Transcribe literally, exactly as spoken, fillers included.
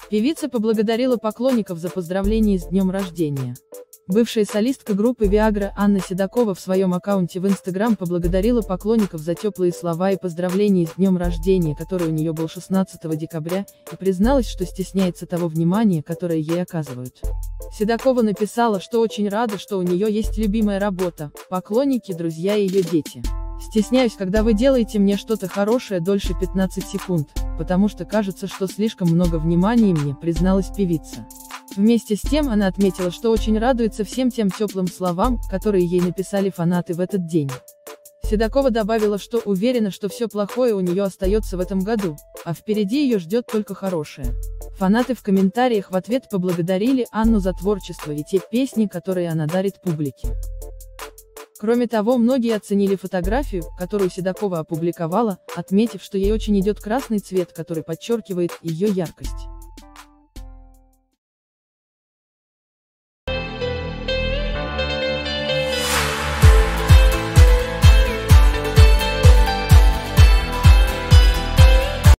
Певица поблагодарила поклонников за поздравления с днем рождения. Бывшая солистка группы Viagra Анна Седокова в своем аккаунте в Instagram поблагодарила поклонников за теплые слова и поздравления с днем рождения, который у нее был шестнадцатого декабря, и призналась, что стесняется того внимания, которое ей оказывают. Седокова написала, что очень рада, что у нее есть любимая работа, поклонники, друзья и ее дети. «Стесняюсь, когда вы делаете мне что-то хорошее дольше пятнадцати секунд, потому что кажется, что слишком много внимания мне», призналась певица. Вместе с тем она отметила, что очень радуется всем тем теплым словам, которые ей написали фанаты в этот день. Седокова добавила, что уверена, что все плохое у нее остается в этом году, а впереди ее ждет только хорошее. Фанаты в комментариях в ответ поблагодарили Анну за творчество и те песни, которые она дарит публике. Кроме того, многие оценили фотографию, которую Седокова опубликовала, отметив, что ей очень идет красный цвет, который подчеркивает ее яркость.